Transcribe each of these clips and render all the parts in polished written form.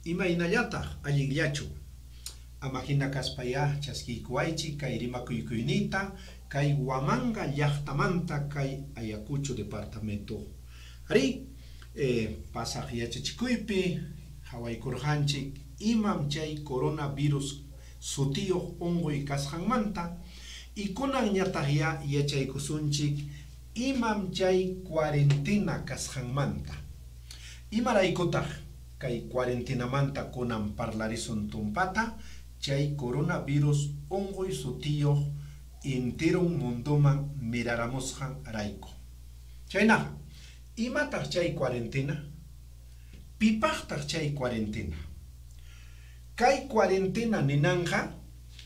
Imaynallataq allinllachu amajina kaspaya chaskiykuaychik kay rimakuykuynita kay Huamanga llaqtamanta kay Ayacucho departamento ari pasaq yachachikuypi hawaykurqanchik imam chay coronavirus sutiyuq unquy kasqanmanta y kunanñataq yachaykusunchik imam chay cuarentena kasqanmanta imaraykutaq kay cuarentenamanta kunan parlarisun tumpata chay coronavirus unquy sutiyuq entero mundoman miraramusqan rayku chaynaqa imataq chay cuarentena pipaqtaq chay cuarentena kay cuarentena ninanja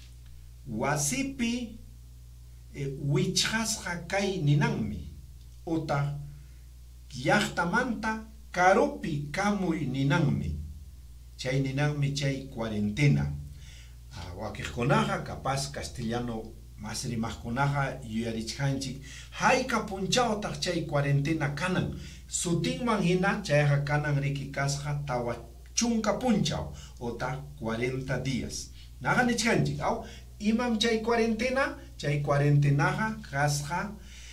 wasipi wichqasqa kay ninanmi utaq llaqtamanta karupi kamuy ninanmi chay ninanmi chay cuarentena wakiqkunaqa capaz castellano mas rimaqkunaqa yuyarichkanchik hayka punchawtaq chay cuarentena kanan sutinman hina chayqa kanan riki kasqa tawa chunka punchaw utaq 40 días naqa nichkanchik aw imam chay cuarentena chay cuarentenaqa kasqa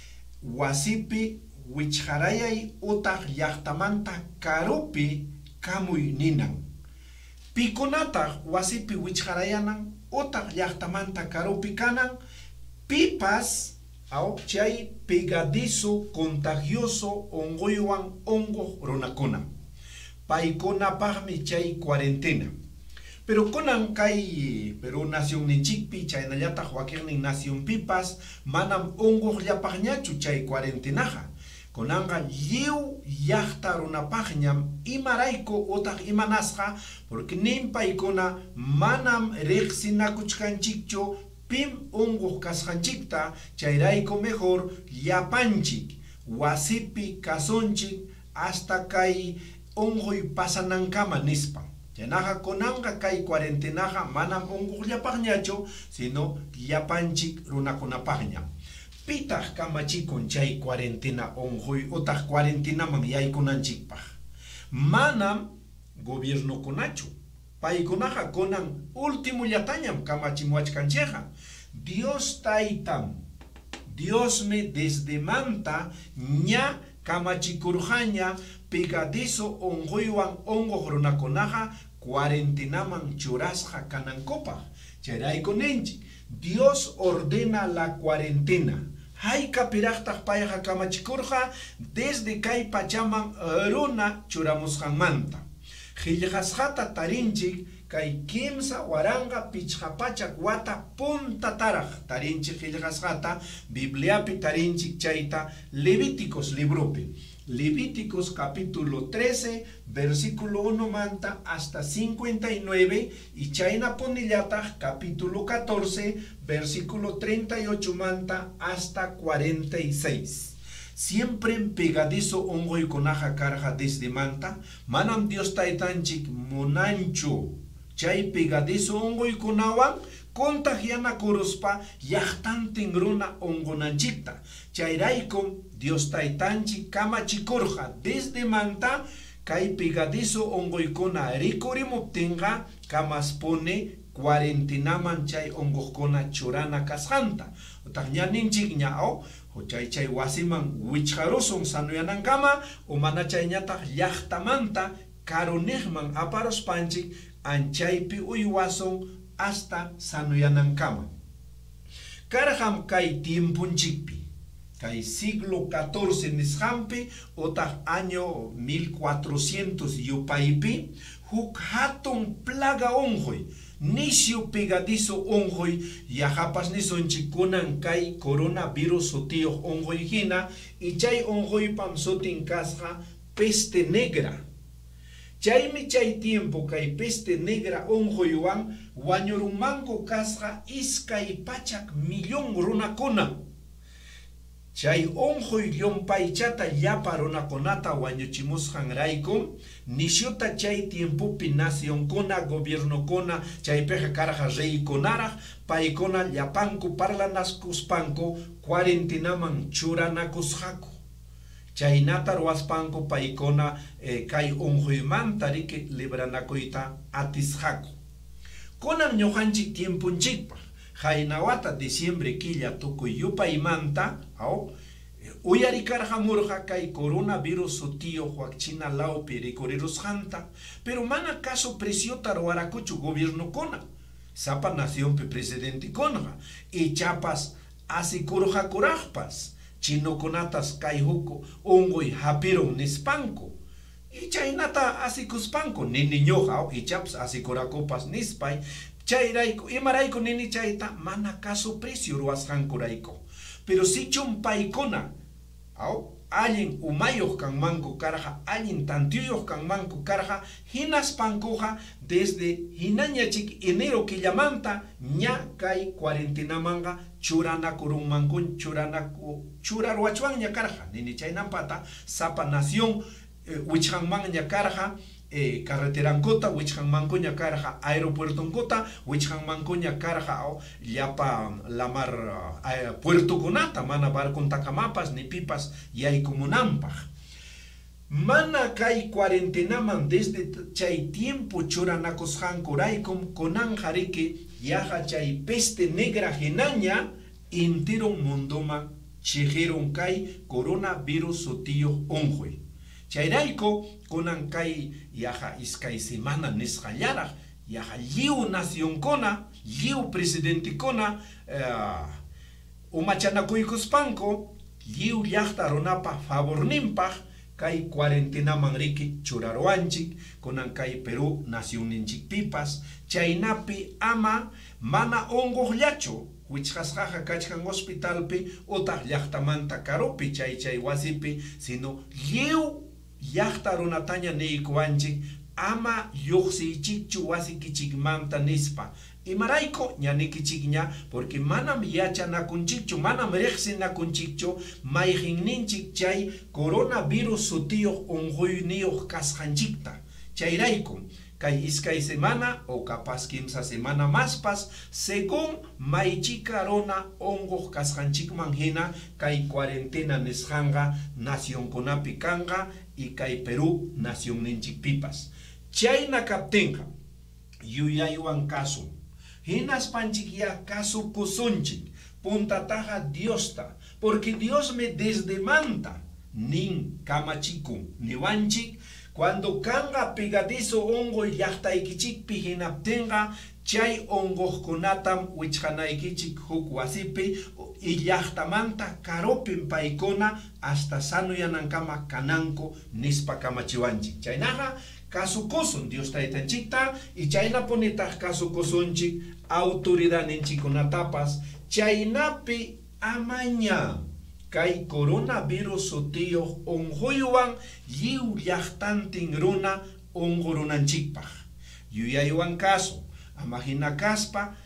wasipi wichqarayay utaq llaqtamanta karupi kamuy ninan pikunataq wasipi wichqarayanan utaq llaqtamanta karupi kanan pipas aw chay pegadizo contagioso unquywan unquq runakuna paykunapaqmi chay cuarentena pero kunan kay Perú nación ninchikpi chaynallataq wakiqnin nación pipas manam unquqllapaqñachu chay cuarentenaqa kunanqa lliw llaqta runapaqñam imarayku utaq imanasqa porque nin paykuna manam riqsinakuchkanchikchu pim unquq kasqanchikta chayrayku mejor llapanchik wasipi kasunchik hasta kay unquy pasanankama nispa chaynaqa kunanqa kay cuarentenaqa manam unquqllapaqñachu sino llapanchik runakunapaqña pitaq kamachikun chay cuarentena unquy utaq cuarentenaman yaykunanchikpaq manam gobiernokunachu paykunaqa kunan último llatañam kamachimuachkanchikqa Dios taytam Diosmi desde manta ña kamachikurqaña pegadizo unquywan unquq runakunaqa cuarentenaman churasqa kanankupaq chayrayku ninchik Dios ordena la cuarentena hayka piraqtaq payqa kamachikurqa desde kay pachaman runa churamusqanmanta qillqasqata tarinchik kay kimsa waranqa pichqapachak wata puntataraq tarinchik qillqasqata Bibliapi tarinchik chayta Levíticos libropi Levíticos capítulo 13 versículo 1 manta hasta 59 y chayna punillataq capítulo 14 versículo 38 manta hasta 46 siempre pegadizo unquykunaqa karqa desde manta manam Dios taytanchik munanchu chay pegadizo unquykunawan contagianakuruspa llaqtantin runa unqunanchikta chayraykum Dios taytanchik kamachikurqa desde manta kay pegadizo unquykuna rikurimuptinqa kamaspune cuarentenaman chay unquqkuna churana kasqanta utaq ña ninchik ña chay wasiman wichqarusun sanuyanankama o mana chayñataq llaqtamanta karuniqman aparuspanchik anchaypi uywasun hasta sanuyanankama karqam kay tiempunchikpi kay siglo XIV nisqanpi utaq año 1400 yupaypi huk hatun plaga unquy nisyu pegadizo unquy yahapas nisunchik kunan kay coronavirus sutiyuq unquy hina y chay unquypam sutin kasqa peste negra chaymi chay tiempo kay peste negra unquywan wañurunmanku kasqa iskay pachak millón runakuna chay unquy llumpaychata llapa runakunata wañuchimusqan raykum nishuta chay tiempopi nacionkuna gobiernokuna chaypiqa karqa reykunaraq paykuna llapanku parlanaskuspanku cuarentenaman churanakusqaku chaynata ruwaspanku paykuna kay unquymanta riki libranakuyta atisqaku. Kunan ñuqanchik tiempunchikpaq haynawata diciembre killa tukuy yupaymanta uyarikarqamurqa kay coronavirus sutiyuq wakchina lawpi rikurirusqanta, pero mana caso presiota ruwarakuchu gobiernukuna sapa nacionpi presidentekunqa ichapas asikurqakuraqpas chinokunatas kay huk unquy hapirun nispanku y chaynata asikuspanku nini ñuqa ichapas asikurakupas nispay chayrayku imarayku nini chayta mana caso precio ruwasqankurayku, pero si chumpaykuna allin umayuq kanmanku karqa allin tantiyuq kanmanku karqa hinaspankuqa desde hinañachik enero killamanta ña kay cuarentenamanga churanakurunmankun churarwachwanña karqa nini chaynampata sapa nación wichqanmanña karqa carreterankota wichqanmankuña karqa aeropuertonkota wichqanmankuña karqa llapa lamar puertokunata mana barkuntaqamapas ni pipas yaykumunanpaq mana kay cuarentenaman desde chay tiempo churanakusqankuraykum kunanqa riki yaqa chay peste negra hinaña entero mundoman chiqirun kay coronavirus sutiyuq unquy. Chayrayku kunan kay yaqa iskay semana nisqallaraq yaqa lliw nacionkuna lliw presidentekuna umachanakuykuspanku lliw llaqta runapa favorninpaq kay cuarentenaman riki churarwanchik kunan kay Perú nacionninchikpipas chaynapi ama mana unquqllachu wichqasqaqa kachkan hospitalpi utaq llaqtamanta karupi chay wasipi sino lliw llaqta runataña niykuwanchik ama lluqsiychikchu wasikichikmanta nispa imarayku ñanikichikña porque manam yachanakunchikchu manam riqsinakunchikchu mayqinninchik chay coronavirus sutiyuq unquyniyuq kasqanchikta chayrayku kay iskay semana o capaz kimsa semana maspas según maychika runa unquq kasqanchikman hina kay cuarentena nisqanqa nacionkunapi kanqa y kay Perú nacionninchikpipas chayna kaptinqa yuyaywan kasun hinaspanchik ya kasukusunchik puntataqa Diosta porque Dios me desdemanta nin kamachikun niwanchik cuando kanga pegadizo unquy llaqtaykichikpi hinaptinqa chay unquqkunatam wichqanaykichik huk wasipi y llaqtamanta karupin paykuna hasta sanuyanankama kananku nispa kamachiwanchik chaynaqa kasukusun Dios taytanchikta y chaynapunitaq kasukusunchik autoridad ninchikunatapas chaynapi amaña kay coronavirus sutiyuq unquywan lliw llaqtantin runa unqurunanchikpaq yuyaywan kasu ama hina kaspa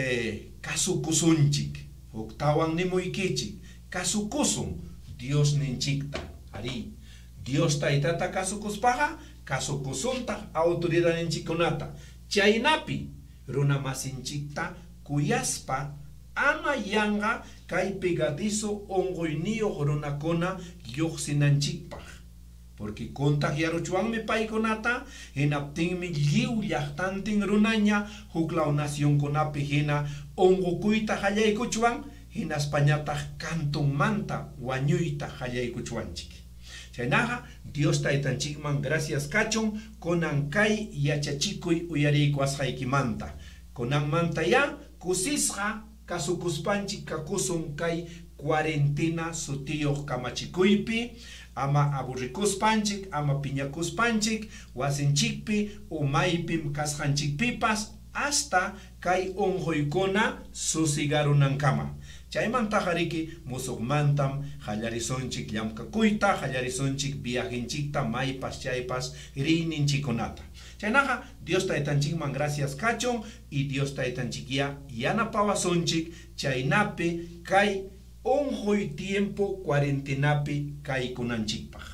kasukusunchik huktawan nimuykichik kasukusun Dios ninchikta ari Dios taytata kasukuspaqa kasukusuntaq autoridad ninchikunata chaynapi runa masinchikta kuyaspa ama yanga kay pegadizo unquyniyuq runakuna lluqsinanchikpaq porque contagiaruchwanmi paykunata hinaptinmi lliw llaqtantin runaña huklaw nacionkunapi hina unqukuyta qallaykuchwan hinaspañataq kantunmanta wañuyta qallaykuchwanchik chaynaqa Dios taytanchikman gracias kachun kunan kay yachachikuy uyariykuwasqaykimanta kunanmanta ya kusisqa kasukuspanchik kakusun kay cuarentena sutiyuq kamachikuypi ama aburrikuspanchik ama piñakuspanchik wasinchikpi umaypim kasqanchikpipas hasta kay unquykuna susigarunankama chaymantaqa riki musuqmantam qallarisunchik llamkakuyta qallarisunchik viajenchikta maypas chaypas riyninchikunata chaynaqa Dios taytanchikman gracias kachun y Dios taytanchikya yanapawasunchik chaynapi kay unquy tiempo cuarentenapi kaykunanchikpaq